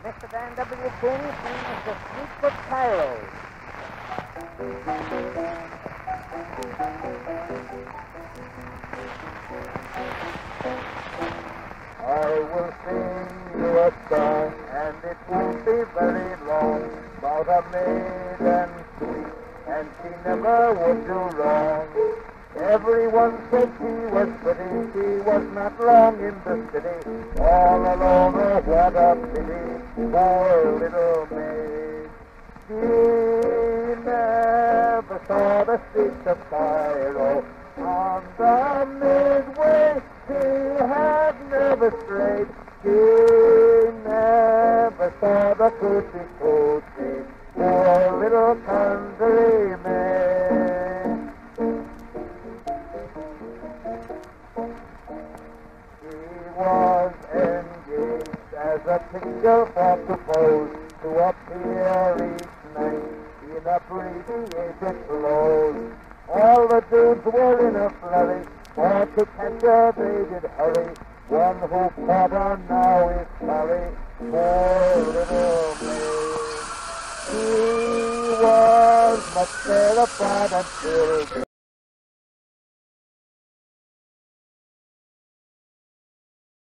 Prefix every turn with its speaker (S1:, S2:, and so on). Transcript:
S1: Mr. Van W. King sings The Secret Cairo.
S2: I will sing you a song, and it won't be very long, about a maiden sweet, and she never would do wrong. Everyone said she was pretty, she was not long in the city, all alone, oh what a pity, poor little maid. She never saw the streets of Cairo, on the midway she had never strayed, she never saw the coochie coochie, poor little country maid. She was engaged as a picture for to pose, to appear each night in abbreviated clothes. All the dudes were in a flurry, for to catch her they did hurry. One who caught her now is sorry, poor little maid. She was much terrified until